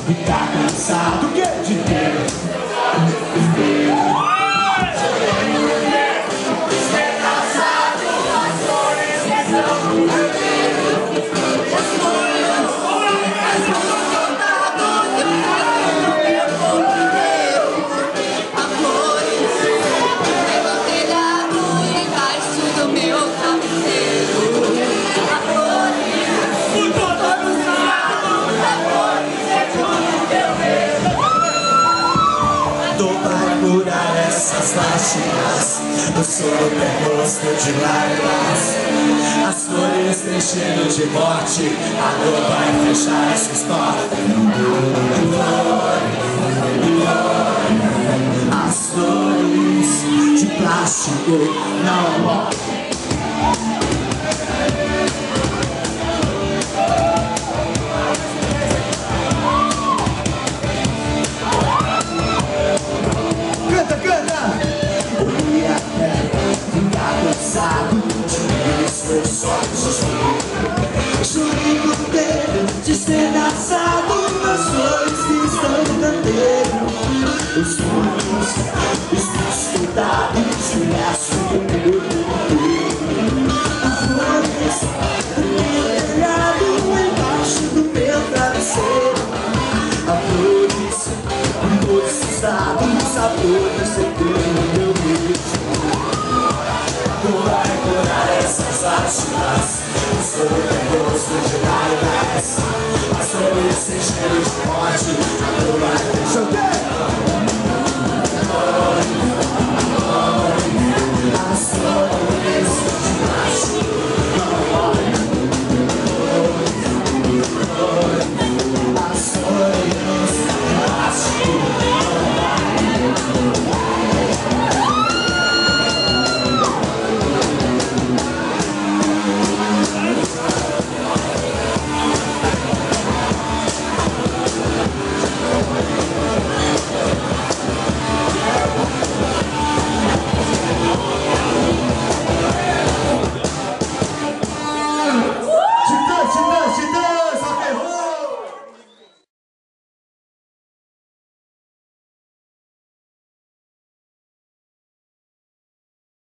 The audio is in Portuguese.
e tá cansado de ter. Essas lástimas, eu sou o rosto de lágrimas. As flores têm cheiro de morte, a dor vai fechar essas portas. As flores de plástico não morrem. Jurei por ter despedaçado as flores que estão no canteiro. Os sonhos estão estudados no laço do meu corpo. As flores do meu telhado embaixo do meu travesseiro. As flores em todos os estados, a flor do setembro no meu beijo. Não vai curar essas lástimas.